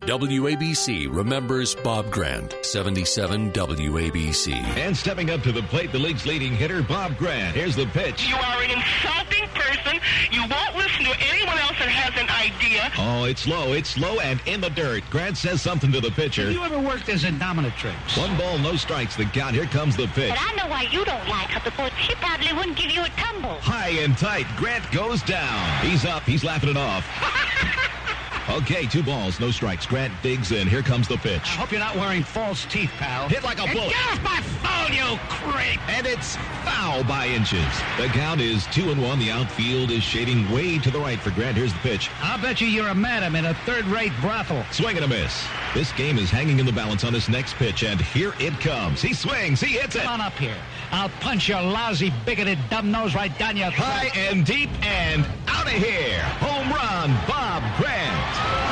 WABC remembers Bob Grant, 77 WABC. And stepping up to the plate, the league's leading hitter, Bob Grant. Here's the pitch. You are an insulting person. You won't listen to anyone else that has an idea. Oh, it's low and in the dirt. Grant says something to the pitcher. Have you ever worked as a dominatrix? 1 ball, no strikes, the count. Here comes the pitch. But I know why you don't like her, because she probably wouldn't give you a tumble. High and tight. Grant goes down. He's up. He's laughing it off. Okay, 2 balls, no strikes. Grant digs in. Here comes the pitch. I hope you're not wearing false teeth, pal. Hit like a bullet. Get off my phone, you creep! And it's foul by inches. The count is 2-1. The outfield is shading way to the right for Grant. Here's the pitch. I'll bet you're a madam in a third-rate brothel. Swing and a miss. This game is hanging in the balance on this next pitch, and here it comes. He swings. He hits it. Come on up here. I'll punch your lousy, bigoted, dumb nose right down your throat. High and deep and out of here. Home run, Bob Grant.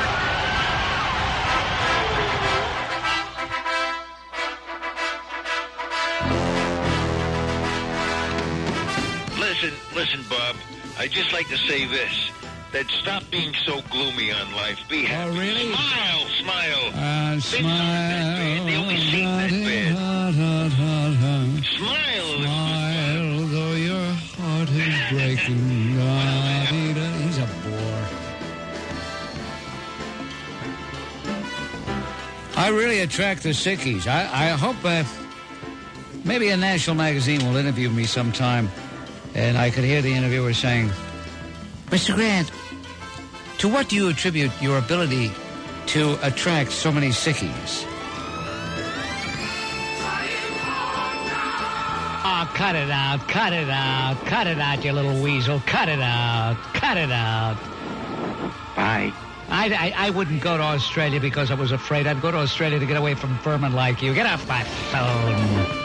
Listen, Bob, I'd just like to say this, that stop being so gloomy on life. Be happy. Oh, really? Smile. Smile. They only sing that bad. Smile. Smile, though your heart is breaking. He's a bore. I really attract the sickies. I hope maybe a national magazine will interview me sometime, and I could hear the interviewer saying, Mr. Grant, to what do you attribute your ability to attract so many sickies? Oh, cut it out, you little weasel. Cut it out. Bye. I wouldn't go to Australia because I was afraid. I'd go to Australia to get away from vermin like you. Get off my phone.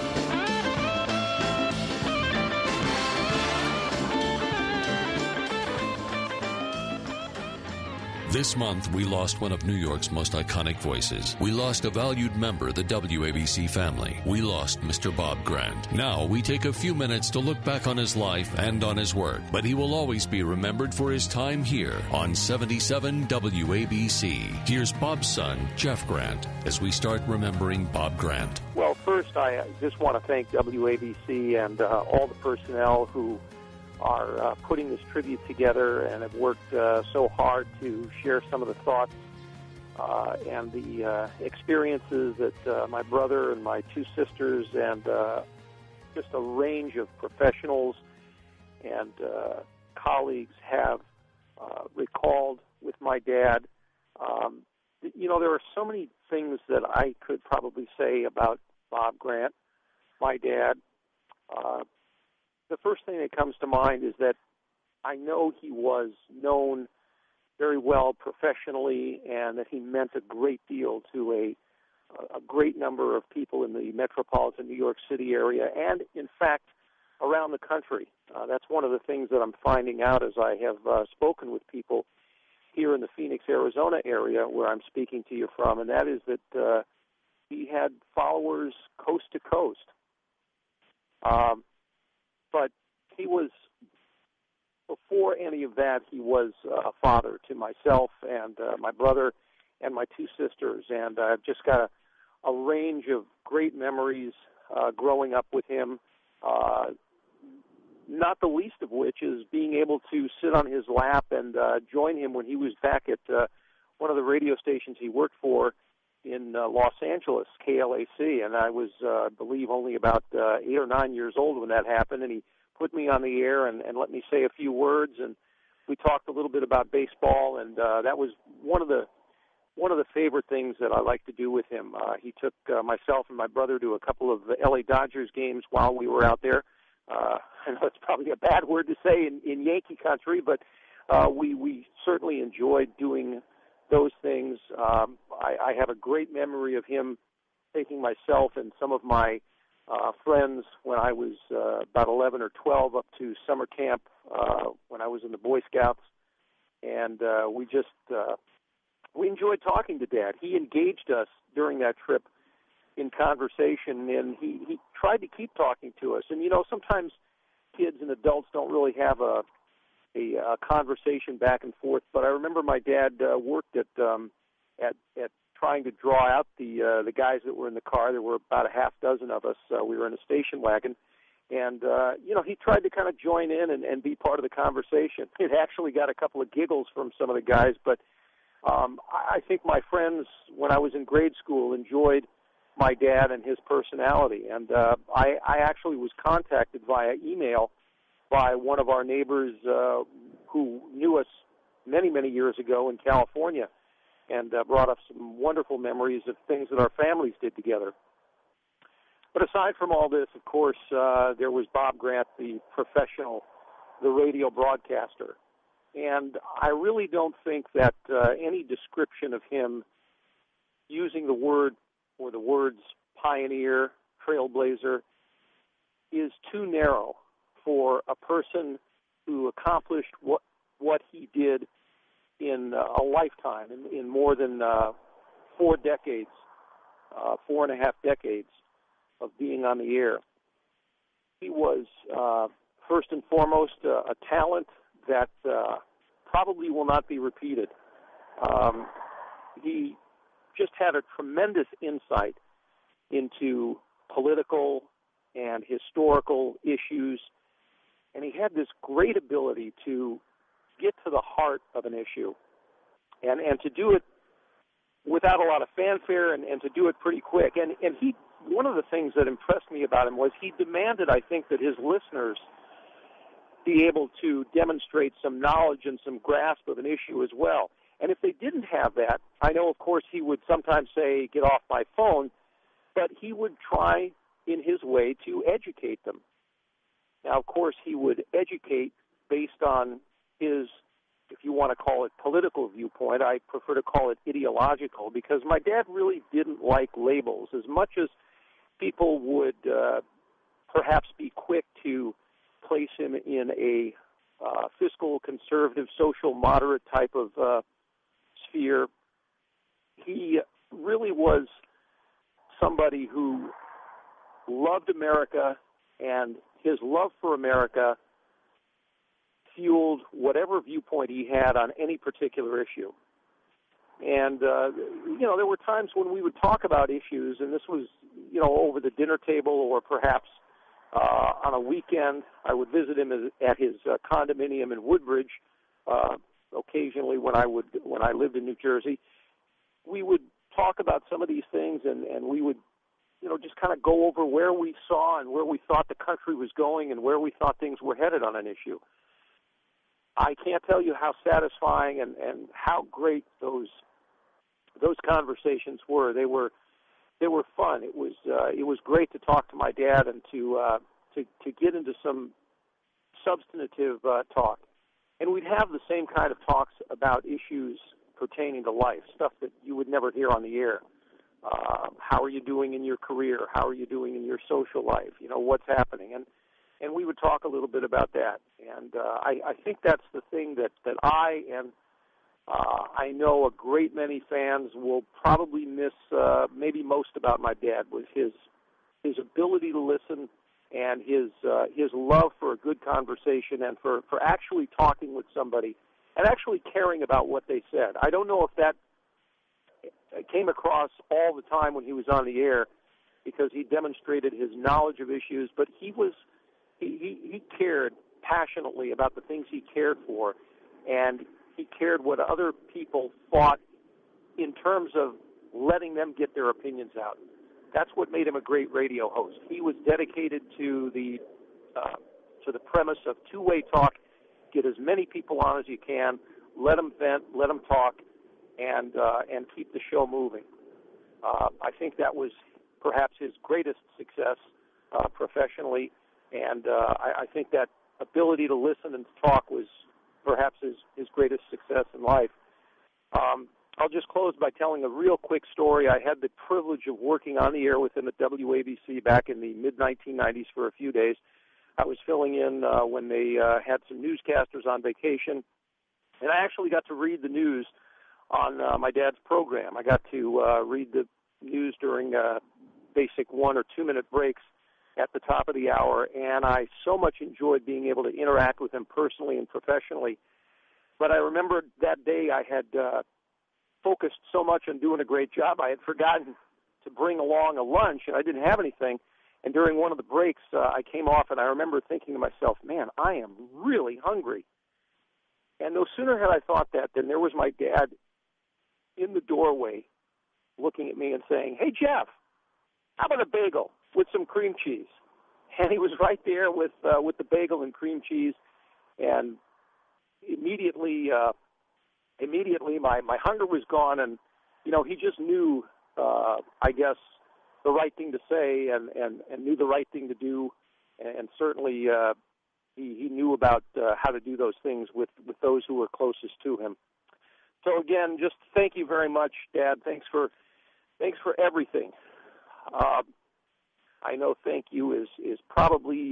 This month, we lost one of New York's most iconic voices. We lost a valued member of the WABC family. We lost Mr. Bob Grant. Now, we take a few minutes to look back on his life and on his work. But he will always be remembered for his time here on 77 WABC. Here's Bob's son, Jeff Grant, as we start remembering Bob Grant. Well, first, I just want to thank WABC and all the personnel who are putting this tribute together and have worked so hard to share some of the thoughts and the experiences that my brother and my 2 sisters and just a range of professionals and colleagues have recalled with my dad. There are so many things that I could probably say about Bob Grant, my dad. The first thing that comes to mind is that I know he was known very well professionally and that he meant a great deal to a great number of people in the metropolitan New York City area and, in fact, around the country. That's one of the things that I'm finding out as I have spoken with people here in the Phoenix, Arizona area where I'm speaking to you from, and that is that he had followers coast to coast. But he was, before any of that, he was a father to myself and my brother and my 2 sisters. And I've just got a range of great memories growing up with him, not the least of which is being able to sit on his lap and join him when he was back at one of the radio stations he worked for in Los Angeles, KLAC, and I was, I believe, only about 8 or 9 years old when that happened, and he put me on the air and let me say a few words, and we talked a little bit about baseball, and that was one of the favorite things that I like to do with him. He took myself and my brother to a couple of the LA Dodgers games while we were out there. I know it's probably a bad word to say in Yankee country, but we certainly enjoyed doing those things. I have a great memory of him taking myself and some of my friends when I was about 11 or 12 up to summer camp when I was in the Boy Scouts, and we enjoyed talking to Dad. He engaged us during that trip in conversation, and he tried to keep talking to us. And, sometimes kids and adults don't really have a conversation back and forth, but I remember my dad worked at at trying to draw out the guys that were in the car. There were about a half dozen of us. We were in a station wagon. And, he tried to kind of join in and be part of the conversation. It actually got a couple of giggles from some of the guys, but I think my friends, when I was in grade school, enjoyed my dad and his personality. And I actually was contacted via email by one of our neighbors who knew us many, many years ago in California and brought up some wonderful memories of things that our families did together. But aside from all this, of course, there was Bob Grant, the professional, the radio broadcaster. And I really don't think that any description of him using the word or the words pioneer, trailblazer, is too narrow for a person who accomplished what he did in a lifetime, in more than 4 decades, 4.5 decades of being on the air. He was, first and foremost, a talent that probably will not be repeated. He just had a tremendous insight into political and historical issues, and he had this great ability to get to the heart of an issue and to do it without a lot of fanfare and to do it pretty quick. And he, one of the things that impressed me about him was he demanded, I think, that his listeners be able to demonstrate some knowledge and some grasp of an issue as well. And if they didn't have that, I know, of course, he would sometimes say, get off my phone, but he would try in his way to educate them. Now, of course, he would educate based on his, if you want to call it political viewpoint. I prefer to call it ideological, because my dad really didn't like labels as much as people would perhaps be quick to place him in a fiscal conservative, social moderate type of sphere. He really was somebody who loved America, and his love for America fueled whatever viewpoint he had on any particular issue. And, there were times when we would talk about issues, and this was, over the dinner table or perhaps on a weekend. I would visit him at his condominium in Woodbridge occasionally when I lived in New Jersey. We would talk about some of these things, and we would, just kind of go over where we saw and where we thought the country was going and where we thought things were headed on an issue. I can't tell you how satisfying and how great those conversations were. They were fun. It was great to talk to my dad and to get into some substantive talk. And we'd have the same kind of talks about issues pertaining to life, stuff that you would never hear on the air. How are you doing in your career? How are you doing in your social life? What's happening? And we would talk a little bit about that. And I think that's the thing that I and I know a great many fans will probably miss maybe most about my dad, was his ability to listen and his love for a good conversation and for actually talking with somebody and actually caring about what they said. I don't know if that came across all the time when he was on the air, because he demonstrated his knowledge of issues, but he cared passionately about the things he cared for, and he cared what other people thought in terms of letting them get their opinions out. That's what made him a great radio host. He was dedicated to the premise of two-way talk. Get as many people on as you can, let them vent, let them talk, and keep the show moving. I think that was perhaps his greatest success professionally, and I think that ability to listen and to talk was perhaps his greatest success in life. I'll just close by telling a real quick story. I had the privilege of working on the air with him at WABC back in the mid-1990s for a few days. I was filling in when they had some newscasters on vacation, and I actually got to read the news on my dad's program. I got to read the news during basic 1 or 2 minute breaks at the top of the hour, and I so much enjoyed being able to interact with him personally and professionally. But I remember that day I had focused so much on doing a great job, I had forgotten to bring along a lunch, and I didn't have anything. And during one of the breaks, I came off, and I remember thinking to myself, man, I am really hungry. And no sooner had I thought that than there was my dad in the doorway looking at me and saying, hey, Jeff, how about a bagel with some cream cheese? And he was right there with the bagel and cream cheese, and immediately my hunger was gone, and, he just knew, I guess, the right thing to say and knew the right thing to do, and certainly he knew about how to do those things with those who were closest to him. So again, just thank you very much, Dad. Thanks for everything. I know thank you is probably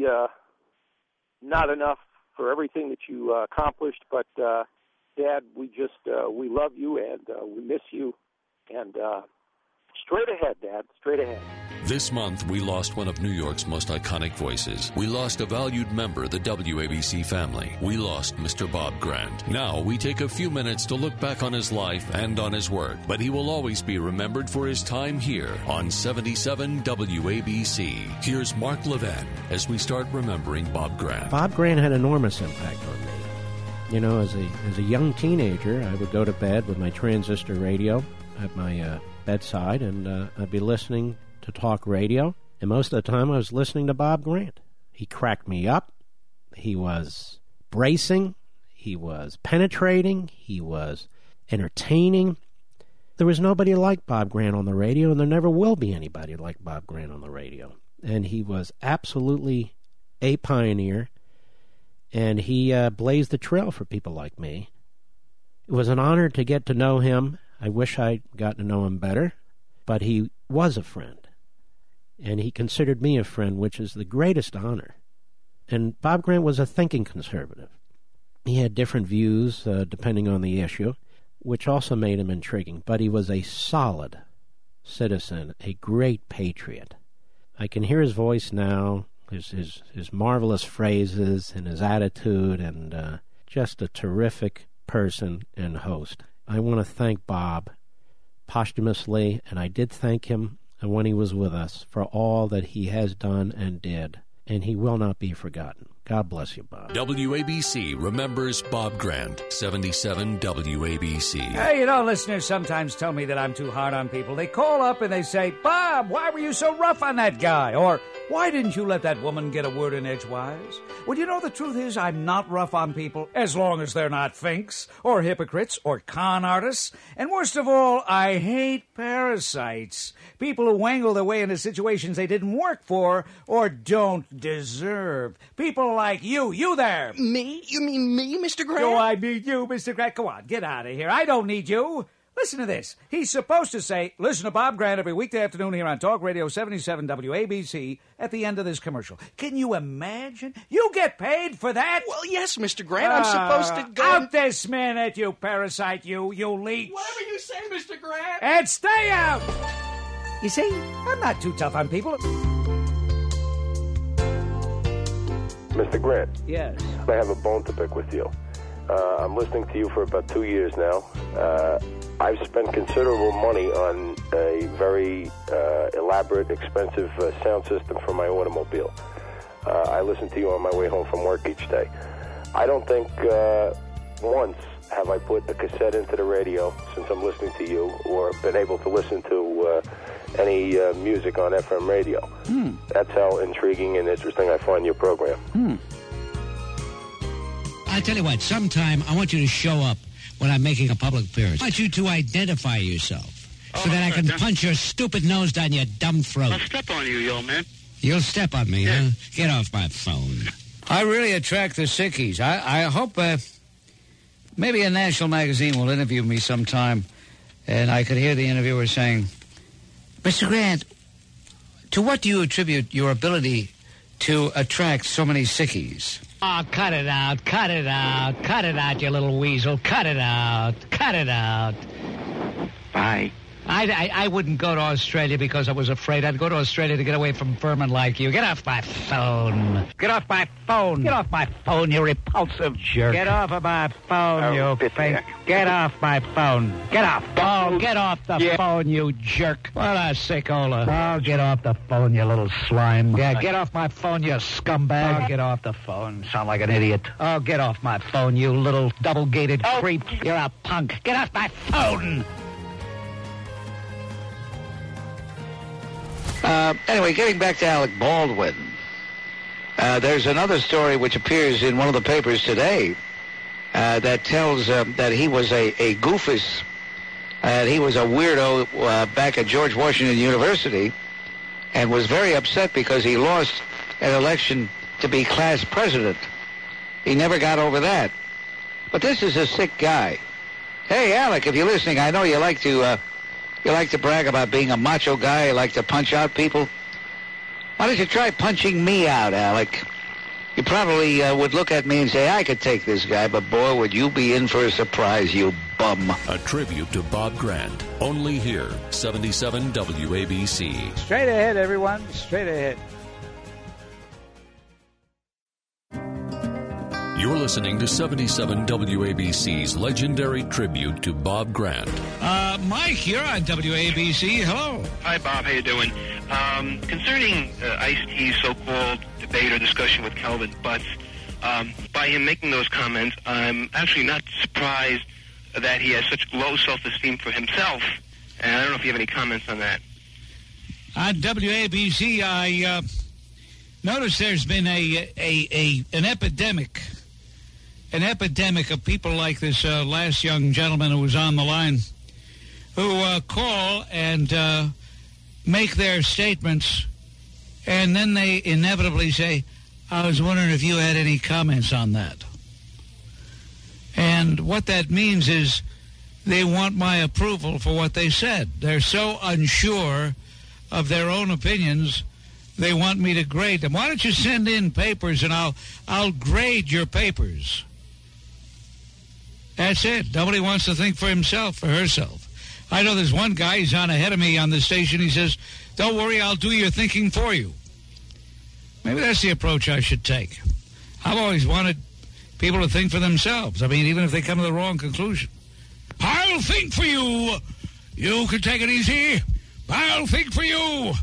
not enough for everything that you accomplished, but Dad, we love you and we miss you, and straight ahead, Dad, straight ahead. This month, we lost one of New York's most iconic voices. We lost a valued member of the WABC family. We lost Mr. Bob Grant. Now, we take a few minutes to look back on his life and on his work, but he will always be remembered for his time here on 77 WABC. Here's Mark Levin as we start remembering Bob Grant. Bob Grant had enormous impact on me. As a young teenager, I would go to bed with my transistor radio at my bedside, and I'd be listening to talk radio, and most of the time I was listening to Bob Grant. He cracked me up. He was bracing. He was penetrating. He was entertaining. There was nobody like Bob Grant on the radio, and there never will be anybody like Bob Grant on the radio. And he was absolutely a pioneer, and he blazed the trail for people like me. It was an honor to get to know him. I wish I'd gotten to know him better, but he was a friend. And he considered me a friend, which is the greatest honor. And Bob Grant was a thinking conservative. He had different views depending on the issue, which also made him intriguing. But he was a solid citizen, a great patriot. I can hear his voice now, his marvelous phrases and his attitude, and just a terrific person and host. I want to thank Bob posthumously, and I did thank him when he was with us for all that he has done and did, and he will not be forgotten. God bless you, Bob. WABC remembers Bob Grant. 77 WABC. Hey, listeners sometimes tell me that I'm too hard on people. They call up and they say, Bob, why were you so rough on that guy? Or, why didn't you let that woman get a word in edgewise? Well, the truth is I'm not rough on people as long as they're not finks or hypocrites or con artists. And worst of all, I hate parasites. People who wangle their way into situations they didn't work for or don't deserve. People like you there. Me? You mean me, Mr. Grant? Do I mean you, Mr. Grant? Come on, get out of here. I don't need you. Listen to this. He's supposed to say, listen to Bob Grant every weekday afternoon here on Talk Radio 77 WABC at the end of this commercial. Can you imagine? You get paid for that? Well, yes, Mr. Grant. I'm supposed to go... Out this minute, you parasite, you leech. Whatever you say, Mr. Grant. And stay out! You see, I'm not too tough on people. Mr. Grant. Yes. I have a bone to pick with you. I'm listening to you for about 2 years now. I've spent considerable money on a very elaborate, expensive sound system for my automobile. I listen to you on my way home from work each day. I don't think once have I put a cassette into the radio since I'm listening to you, or been able to listen to any music on FM radio. That's how intriguing and interesting I find your program. I'll tell you what, sometime I want you to show up when I'm making a public appearance. I want you to identify yourself so that I can punch your stupid nose down your dumb throat. I'll step on you, yo, man. You'll step on me, huh? Get off my phone. I really attract the sickies. I hope maybe a national magazine will interview me sometime, and I could hear the interviewer saying, Mr. Grant, to what do you attribute your ability to attract so many sickies? Oh, cut it out, cut it out, cut it out, you little weasel. Cut it out, cut it out. Bye. I wouldn't go to Australia because I was afraid. I'd go to Australia to get away from vermin like you. Get off my phone. Get off my phone. Get off my phone, you repulsive jerk. Get off of my phone, you fake. Get off my phone. Get off. Oh, get off the phone, you jerk. What a sickola. Oh, get off the phone, you little slime. Yeah, get off my phone, you scumbag. Oh, get off the phone. Sound like an idiot. Oh, get off my phone, you little double-gated creep. You're a punk. Get off my phone. Anyway, getting back to Alec Baldwin, there's another story which appears in one of the papers today that tells that he was a goofus, he was a weirdo back at George Washington University, and was very upset because he lost an election to be class president. He never got over that. But this is a sick guy. Hey, Alec, if you're listening, I know you like to brag about being a macho guy. You like to punch out people. Why don't you try punching me out, Alec? You probably would look at me and say, I could take this guy, but boy, would you be in for a surprise, you bum. A tribute to Bob Grant. Only here, 77 WABC. Straight ahead, everyone. Straight ahead. You're listening to 77 WABC's legendary tribute to Bob Grant. Mike, you're on WABC. Hello. Hi, Bob. How you doing? Concerning Ice-T's so-called debate or discussion with Calvin Butts, by him making those comments, I'm actually not surprised that he has such low self-esteem for himself. And I don't know if you have any comments on that. On WABC, I noticed there's been an epidemic. An epidemic of people like this last young gentleman who was on the line, who call and make their statements, and then they inevitably say, I was wondering if you had any comments on that. And what that means is they want my approval for what they said. They're so unsure of their own opinions, they want me to grade them. Why don't you send in papers and I'll grade your papers. That's it. Nobody wants to think for himself, for herself. I know there's one guy, he's on ahead of me on the station. He says, don't worry, I'll do your thinking for you. Maybe that's the approach I should take. I've always wanted people to think for themselves. I mean, even if they come to the wrong conclusion. I'll think for you. You can take it easy. I'll think for you.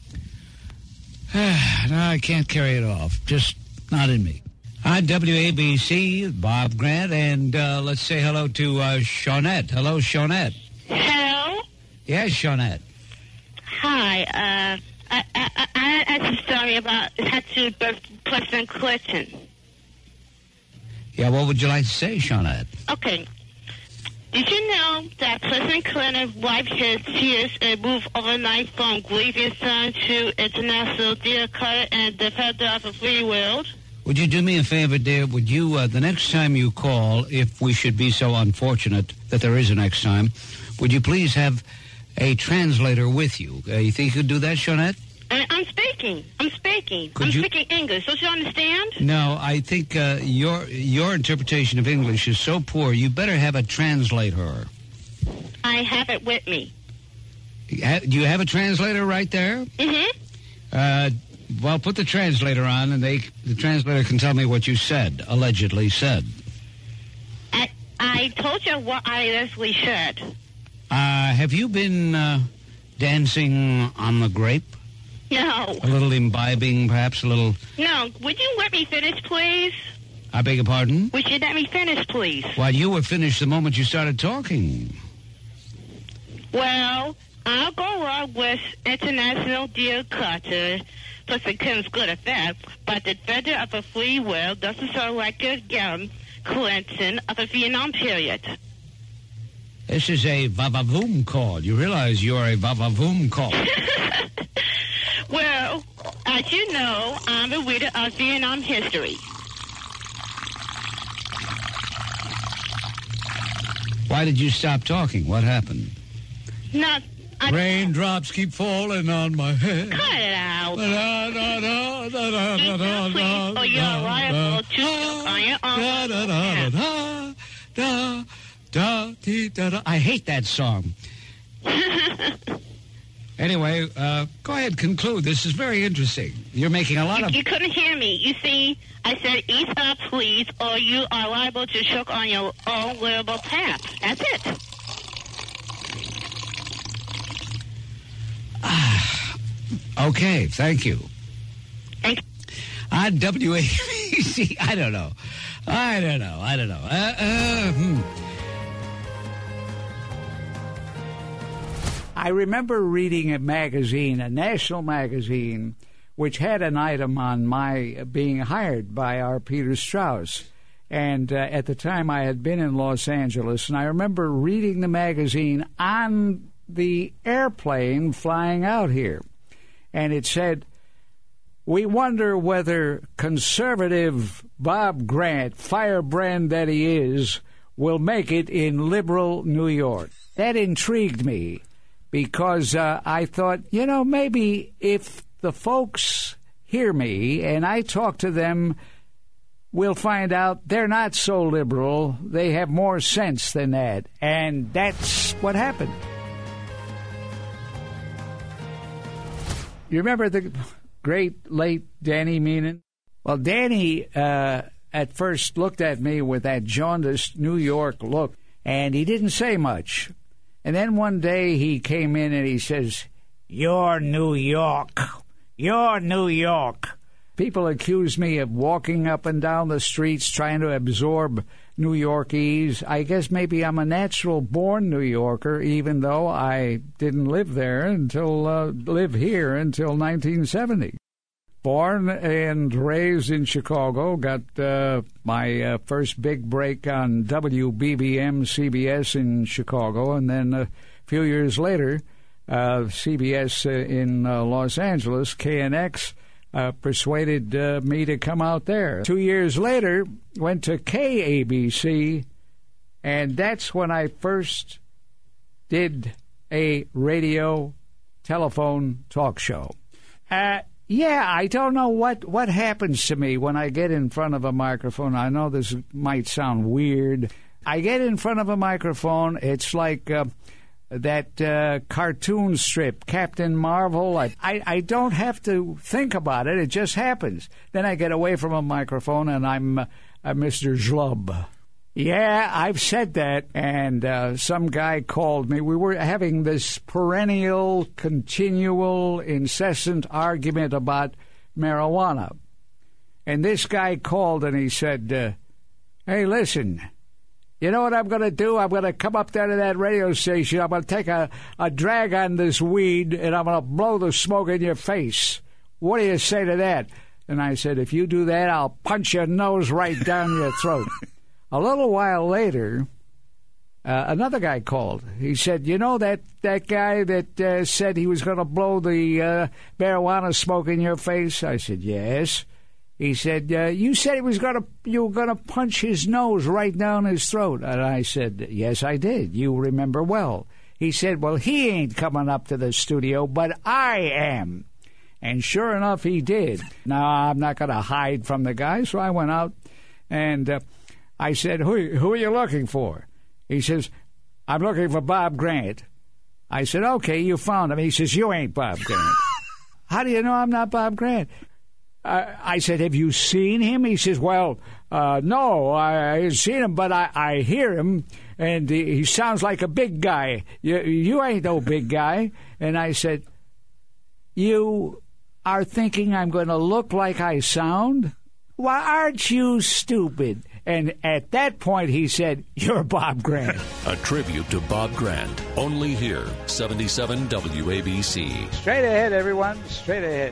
No, I can't carry it off. Just not in me. On WABC, Bob Grant, and let's say hello to Shawnette. Hello, Shawnette. Hello? Yes, Shawnette. Hi. I had a story about it had to do with President Clinton. Yeah, what would you like to say, Shawnette? Okay. Did you know that President Clinton wiped his tears and moved overnight from grieving son to international dear cutter and defender of a free world? Would you do me a favor, dear? Would you, the next time you call, if we should be so unfortunate that there is a next time, would you please have a translator with you? You think you could do that, Shawnette? I'm speaking. I'm speaking English. Don't you understand? No, I think your interpretation of English is so poor, you better have a translator. I have it with me. Do you have a translator right there? Mm-hmm. Well, put the translator on, and the translator can tell me what you said, allegedly said. I told you what I allegedly said. Have you been dancing on the grape? No. A little imbibing, perhaps a little... No. Would you let me finish, please? I beg your pardon? Would you let me finish, please? Well, you were finished the moment you started talking. Well, I'll go on with International Dear Cutter. Plus, it comes good at that. But the defender of a free world doesn't sound like a young Clinton of the Vietnam period. This is a va-va-voom call. You realize you're a va-va-voom call. Well, as you know, I'm a reader of Vietnam history. Why did you stop talking? What happened? Raindrops keep falling on my head. Cut it out. Please, or you're liable to on your own. I hate that song. Anyway, go ahead, conclude. This is very interesting. You're making a lot of... You couldn't hear me. You see, I said, eat up, please, or you are liable to choke on your own wearable pap. That's it. Okay, thank you. Thank you. On WABC, I don't know. I remember reading a magazine, a national magazine, which had an item on my being hired by our Peter Strauss. And at the time I had been in Los Angeles, and I remember reading the magazine on the airplane flying out here. And it said, "We wonder whether conservative Bob Grant, firebrand that he is, will make it in liberal New York." That intrigued me because I thought, maybe if the folks hear me and I talk to them, we'll find out they're not so liberal. They have more sense than that. And that's what happened. You remember the great late Danny Meenan? Well, Danny at first looked at me with that jaundiced New York look, and he didn't say much. And then one day he came in and he says, "You're New York. You're New York." People accuse me of walking up and down the streets trying to absorb New Yorkese. I guess maybe I'm a natural-born New Yorker, even though I didn't live here until 1970. Born and raised in Chicago, got my first big break on WBBM CBS in Chicago, and then a few years later, CBS in Los Angeles, KNX, persuaded me to come out there. 2 years later, went to KABC, and that's when I first did a radio telephone talk show. I don't know what happens to me when I get in front of a microphone. I know this might sound weird. I get in front of a microphone, it's like that cartoon strip, Captain Marvel. I don't have to think about it. It just happens. Then I get away from a microphone, and I'm Mr. Zlub. Yeah, I've said that, and some guy called me. We were having this perennial, continual, incessant argument about marijuana. And this guy called, and he said, "Hey, listen, you know what I'm going to do? I'm going to come up there to that radio station. I'm going to take a drag on this weed, and I'm going to blow the smoke in your face. What do you say to that?" And I said, "If you do that, I'll punch your nose right down your throat." A little while later, another guy called. He said, "You know that guy that said he was going to blow the marijuana smoke in your face?" I said, "Yes." He said, "You said you were going to punch his nose right down his throat." And I said, "Yes, I did. You remember well." He said, "Well, he ain't coming up to the studio, but I am." And sure enough, he did. Now, I'm not going to hide from the guy, so I went out and I said, who are you looking for?" He says, "I'm looking for Bob Grant." I said, "Okay, you found him." He says, "You ain't Bob Grant." "How do you know I'm not Bob Grant?" I said, "Have you seen him?" He says, "Well, no, I haven't seen him, but I hear him, and he sounds like a big guy. You ain't no big guy." And I said, "You are thinking I'm going to look like I sound? Why, aren't you stupid?" And at that point, he said, "You're Bob Grant." A tribute to Bob Grant. Only here, 77 WABC. Straight ahead, everyone. Straight ahead.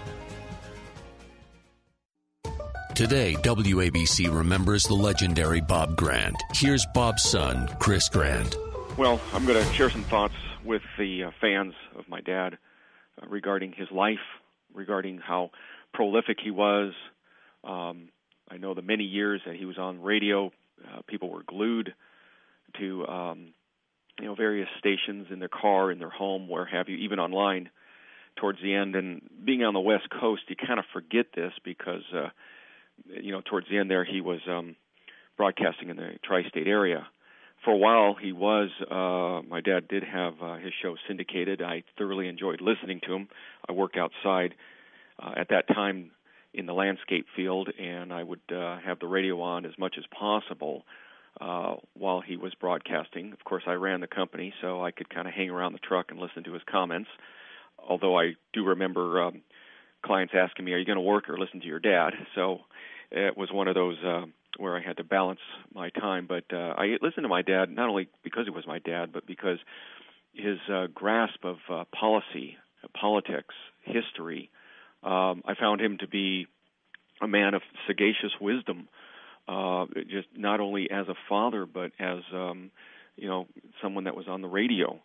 Today, WABC remembers the legendary Bob Grant. Here's Bob's son, Chris Grant. Well, I'm going to share some thoughts with the fans of my dad regarding his life, regarding how prolific he was. I know the many years that he was on radio, people were glued to various stations in their car, in their home, where have you, even online towards the end. And being on the West Coast, you kind of forget this because, towards the end there, he was broadcasting in the tri-state area For a while, he was. My dad did have his show syndicated. I thoroughly enjoyed listening to him. I worked outside at that time in the landscape field, and I would have the radio on as much as possible while he was broadcasting. Of course, I ran the company, so I could kind of hang around the truck and listen to his comments, although I do remember clients asking me, are you going to work or listen to your dad? So it was one of those where I had to balance my time. But I listened to my dad not only because he was my dad, but because his grasp of policy, politics, history, I found him to be a man of sagacious wisdom, just not only as a father, but as someone that was on the radio.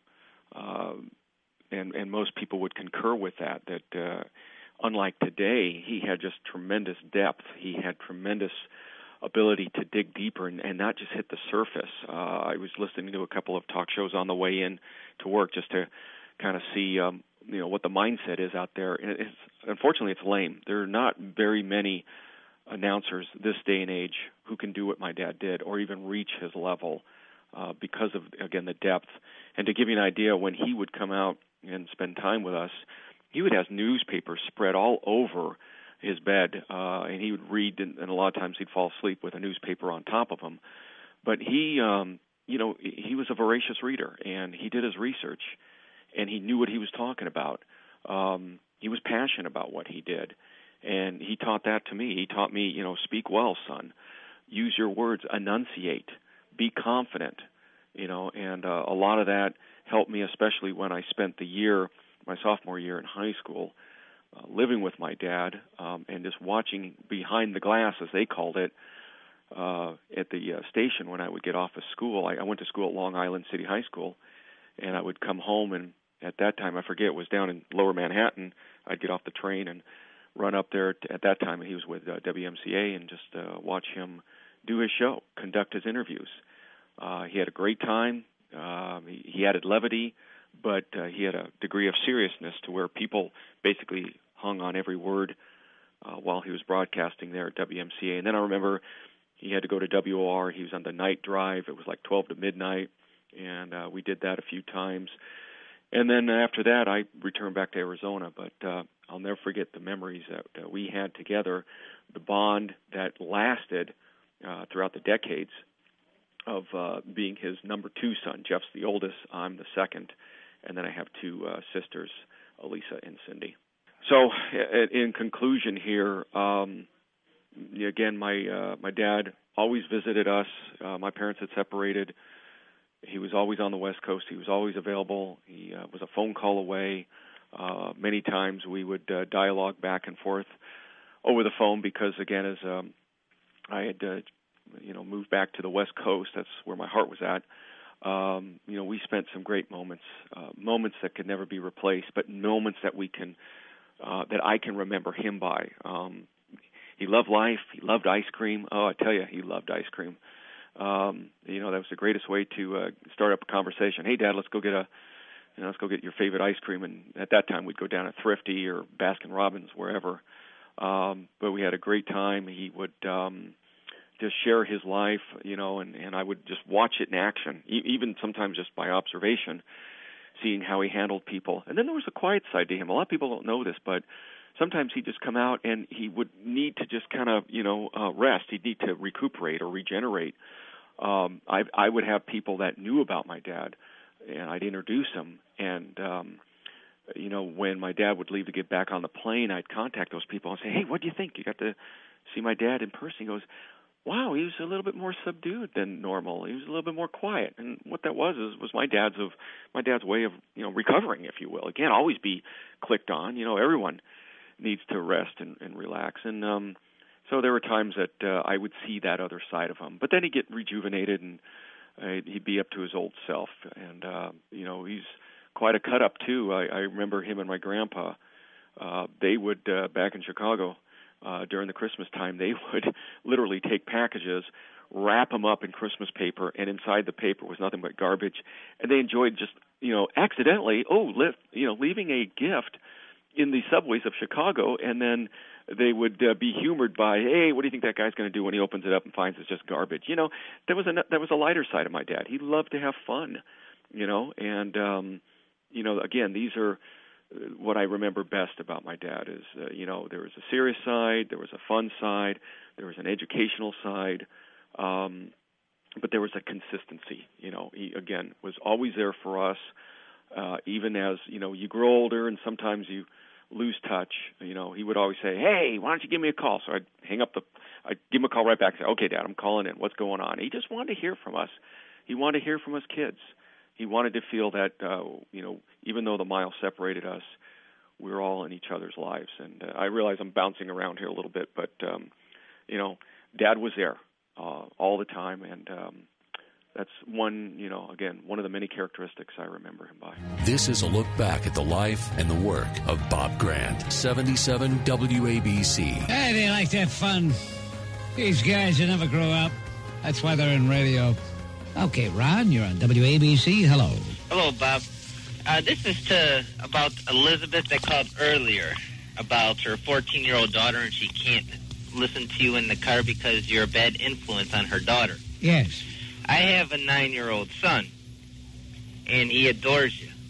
And most people would concur with that unlike today, he had just tremendous depth. He had tremendous ability to dig deeper and not just hit the surface. I was listening to a couple of talk shows on the way in to work just to kind of see what the mindset is out there. And unfortunately, it's lame. There are not very many announcers this day and age who can do what my dad did or even reach his level because of, again, the depth. And to give you an idea, when he would come out and spend time with us, he would have newspapers spread all over his bed, and he would read, and a lot of times he'd fall asleep with a newspaper on top of him. But he was a voracious reader, and he did his research, and he knew what he was talking about. He was passionate about what he did, and he taught that to me. He taught me, speak well, son. Use your words, enunciate, be confident, and a lot of that helped me, especially when I spent my sophomore year in high school, living with my dad and just watching behind the glass, as they called it, at the station when I would get off of school. I went to school at Long Island City High School, and I would come home, and at that time, I forget, it was down in Lower Manhattan. I'd get off the train and run up there. At that time, he was with WMCA, and just watch him do his show, conduct his interviews. He had a great time. He added levity, but he had a degree of seriousness to where people basically hung on every word while he was broadcasting there at WMCA. And then I remember he had to go to WOR. He was on the night drive. It was like 12 to midnight, and we did that a few times. And then after that, I returned back to Arizona. But I'll never forget the memories that we had together, the bond that lasted throughout the decades of being his number two son. Jeff's the oldest. I'm the second. And then I have two sisters, Elisa and Cindy. So in conclusion here, again, my dad always visited us. My parents had separated. He was always on the West Coast. He was always available. He was a phone call away. Many times we would dialogue back and forth over the phone because, again, as I had moved back to the West Coast, that's where my heart was at. We spent some great moments, moments that could never be replaced, but moments that that I can remember him by. He loved life. He loved ice cream. Oh, I tell you, he loved ice cream. That was the greatest way to start up a conversation. Hey, Dad, let's go get your favorite ice cream. And at that time, we'd go down to Thrifty or Baskin Robbins, wherever. But we had a great time. He would just share his life, and I would just watch it in action, even sometimes just by observation, seeing how he handled people. And then there was a quiet side to him. A lot of people don't know this, but sometimes he'd just come out and he would need to just kind of, rest. He'd need to recuperate or regenerate. I would have people that knew about my dad, and I'd introduce them. And, when my dad would leave to get back on the plane, I'd contact those people and say, hey, what do you think? You got to see my dad in person? He goes, wow, he was a little bit more subdued than normal. He was a little bit more quiet. And what that was my dad's way of, recovering, if you will. Again, always be clicked on. Everyone needs to rest and relax. And so there were times that I would see that other side of him. But then he'd get rejuvenated and he'd be up to his old self. And, he's quite a cut-up, too. I remember him and my grandpa. They would, back in Chicago, during the Christmas time, they would literally take packages, wrap them up in Christmas paper, and inside the paper was nothing but garbage. And they enjoyed just, accidentally, leaving a gift in the subways of Chicago, and then they would be humored by, hey, what do you think that guy's going to do when he opens it up and finds it's just garbage? You know, there was a lighter side of my dad. He loved to have fun, you know, and, you know, again, these are what I remember best about my dad is, you know, there was a serious side, there was a fun side, there was an educational side, but there was a consistency. You know, he, again, was always there for us, even as, you know, you grow older and sometimes you lose touch. You know, he would always say, hey, why don't you give me a call? So I'd I'd give him a call right back and say, okay, Dad, I'm calling in. What's going on? He just wanted to hear from us. He wanted to hear from us kids. He wanted to feel that, you know, even though the miles separated us, we were all in each other's lives. And I realize I'm bouncing around here a little bit, but, you know, Dad was there all the time, and that's one, you know, again, one of the many characteristics I remember him by. This is a look back at the life and the work of Bob Grant, 77 WABC. Hey, they like to have fun. These guys, they never grow up. That's why they're in radio. Okay, Ron, you're on WABC. Hello. Hello, Bob. This is about Elizabeth that called earlier about her 14-year-old daughter, and she can't listen to you in the car because you're a bad influence on her daughter. Yes. I have a 9-year-old son, and he adores you.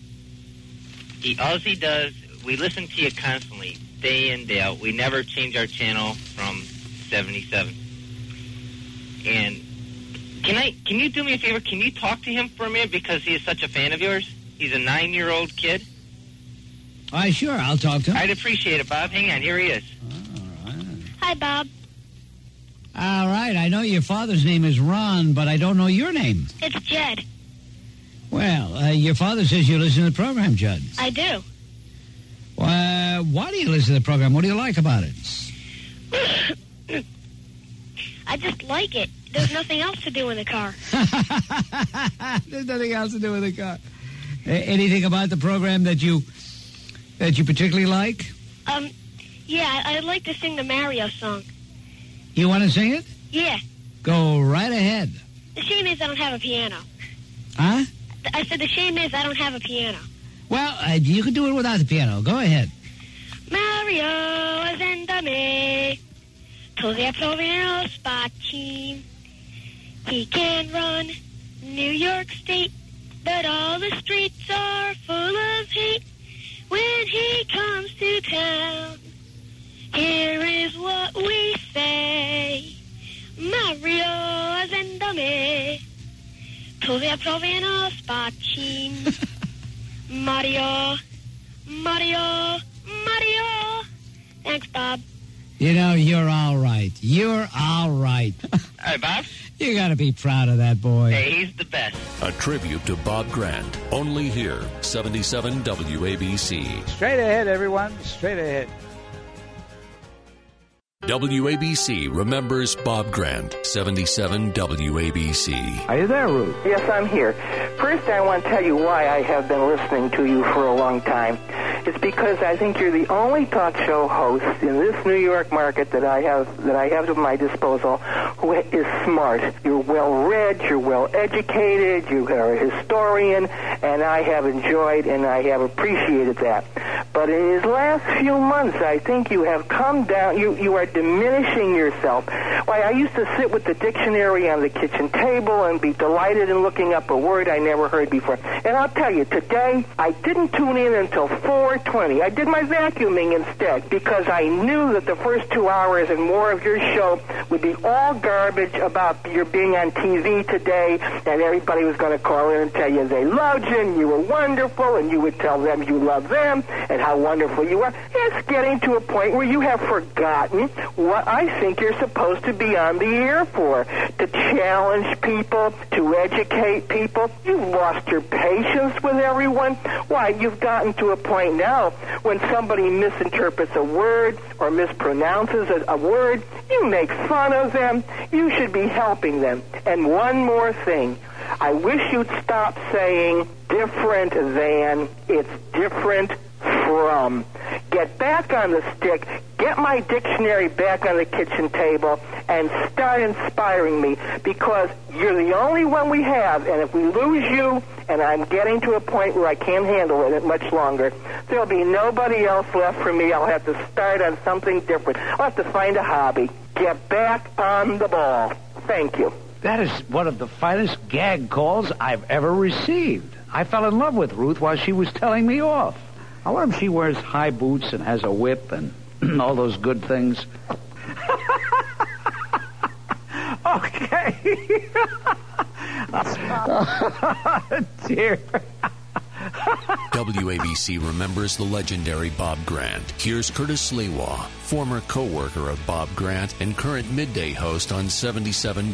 All he does, we listen to you constantly, day in, day out. We never change our channel from 77. And can you do me a favor? Can you talk to him for a minute because he is such a fan of yours? He's a 9-year-old kid. Sure, I'll talk to him. I'd appreciate it, Bob. Hang on, here he is. All right. Hi, Bob. All right, I know your father's name is Ron, but I don't know your name. It's Jed. Well, your father says you listen to the program, Judd. I do. Why do you listen to the program? What do you like about it? I just like it. There's nothing else to do in the car. There's nothing else to do in the car. Anything about the program that you particularly like? Yeah, I'd like to sing the Mario song. You want to sing it? Yeah. Go right ahead. The shame is I don't have a piano. Huh? I said the shame is I don't have a piano. Well, you can do it without the piano. Go ahead. Mario Zendame, to the Provino spot team. He can run New York State, but all the streets are full of hate. When he comes to town, here is what we say. Mario Zendame, to the Provino spot team. Mario, Mario, Mario. Thanks, Bob. You know, you're all right. You're all right. Hi, Bob. You got to be proud of that boy. Hey, he's the best. A tribute to Bob Grant. Only here, 77 WABC. Straight ahead, everyone. Straight ahead. WABC remembers Bob Grant, 77 WABC. Are you there, Ruth? Yes, I'm here. First, I want to tell you why I have been listening to you for a long time. It's because I think you're the only talk show host in this New York market that I have at my disposal who is smart. You're well-read, you're well-educated, you are a historian, and I have enjoyed and I have appreciated that. But in these last few months, I think you have come down, you are diminishing yourself. Why, I used to sit with the dictionary on the kitchen table and be delighted in looking up a word I never heard before. And I'll tell you, today, I didn't tune in until 4:20. I did my vacuuming instead because I knew that the first 2 hours and more of your show would be all garbage about your being on TV today, and everybody was going to call in and tell you they loved you and you were wonderful, and you would tell them you love them and how wonderful you are. It's getting to a point where you have forgotten what I think you're supposed to be on the air for, to challenge people, to educate people. You've lost your patience with everyone. Why, you've gotten to a point now when somebody misinterprets a word or mispronounces a word, you make fun of them. You should be helping them. And one more thing. I wish you'd stop saying different than, it's different from. Get back on the stick. Get my dictionary back on the kitchen table and start inspiring me, because you're the only one we have, and if we lose you, and I'm getting to a point where I can't handle it much longer, there'll be nobody else left for me. I'll have to start on something different. I'll have to find a hobby. Get back on the ball. Thank you. That is one of the finest gag calls I've ever received. I fell in love with Ruth while she was telling me off. I wonder if she wears high boots and has a whip and all those good things. Okay. Dear. WABC remembers the legendary Bob Grant. Here's Curtis Sliwa, former co-worker of Bob Grant and current midday host on 77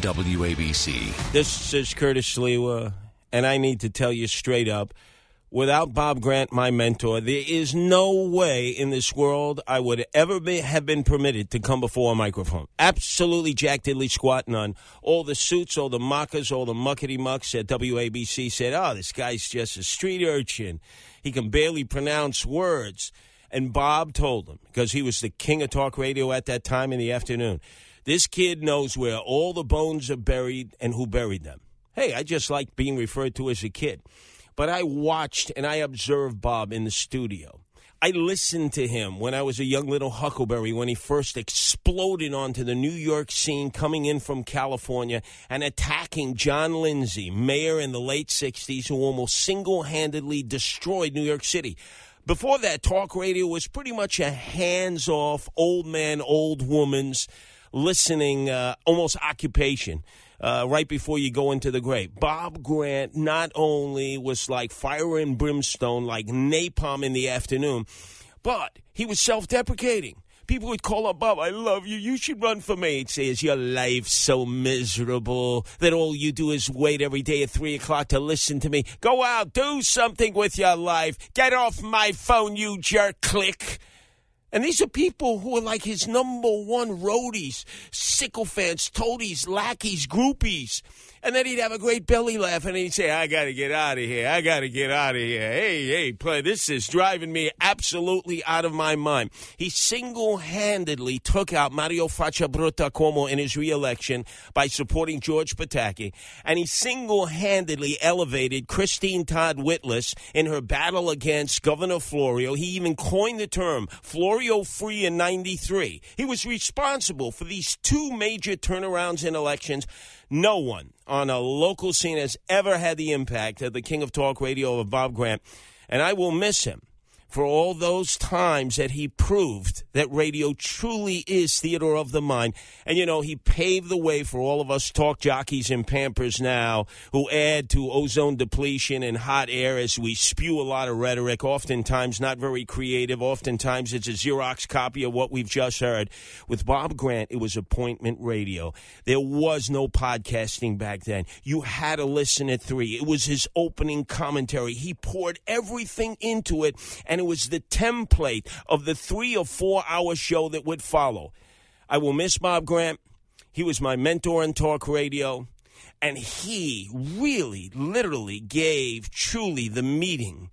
WABC. This is Curtis Sliwa, and I need to tell you straight up, without Bob Grant, my mentor, there is no way in this world I would ever have been permitted to come before a microphone. Absolutely jack diddly squat none. All the suits, all the mockers, all the muckety-mucks at WABC said, oh, this guy's just a street urchin. He can barely pronounce words. And Bob told them, because he was the king of talk radio at that time in the afternoon, this kid knows where all the bones are buried and who buried them. Hey, I just like being referred to as a kid. But I watched and I observed Bob in the studio. I listened to him when I was a young little huckleberry when he first exploded onto the New York scene, coming in from California and attacking John Lindsay, mayor in the late 60s, who almost single-handedly destroyed New York City. Before that, talk radio was pretty much a hands-off, old man, old woman's listening, almost occupation. Right before you go into the grave. Bob Grant not only was like fire and brimstone, like napalm in the afternoon, but he was self-deprecating. People would call up, Bob, I love you. You should run for me. He'd say, is your life so miserable that all you do is wait every day at 3 o'clock to listen to me? Go out, do something with your life. Get off my phone, you jerk. Click. And these are people who are like his number one roadies, sycophants, toadies, lackeys, groupies. And then he'd have a great belly laugh, and he'd say, I got to get out of here. I got to get out of here. Hey, play. This is driving me absolutely out of my mind. He single-handedly took out Mario Facciabrutta Cuomo in his re-election by supporting George Pataki, and he single-handedly elevated Christine Todd Whitlis in her battle against Governor Florio. He even coined the term Florio-free in 93. He was responsible for these two major turnarounds in elections. No one on a local scene has ever had the impact of the king of talk radio of Bob Grant, and I will miss him for all those times that he proved that radio truly is theater of the mind. And, you know, he paved the way for all of us talk jockeys and pampers now who add to ozone depletion and hot air as we spew a lot of rhetoric, oftentimes not very creative. Oftentimes it's a Xerox copy of what we've just heard. With Bob Grant, it was appointment radio. There was no podcasting back then. You had to listen at 3. It was his opening commentary. He poured everything into it, and it was the template of the 3 or 4 hour show that would follow. I will miss Bob Grant. He was my mentor in talk radio, and he really, literally gave truly the meaning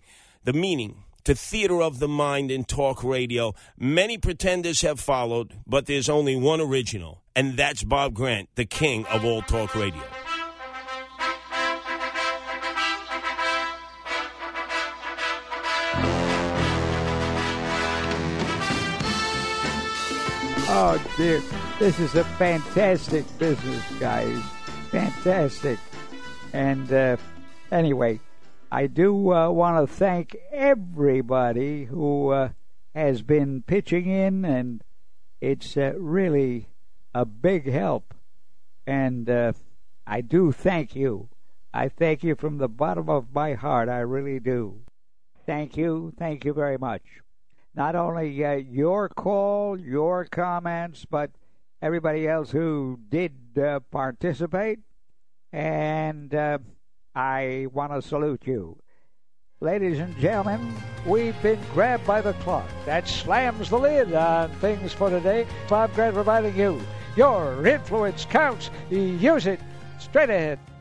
to theater of the mind in talk radio. Many pretenders have followed, but there's only one original, and that's Bob Grant, the king of all talk radio. Oh, dear. This is a fantastic business, guys. Fantastic. And anyway, I do want to thank everybody who has been pitching in, and it's really a big help. And I do thank you. I thank you from the bottom of my heart. I really do. Thank you. Thank you very much. Not only your call, your comments, but everybody else who did participate. And I want to salute you. Ladies and gentlemen, we've been grabbed by the clock. That slams the lid on things for today. Bob Grant reminding you, your influence counts. Use it. Straight ahead.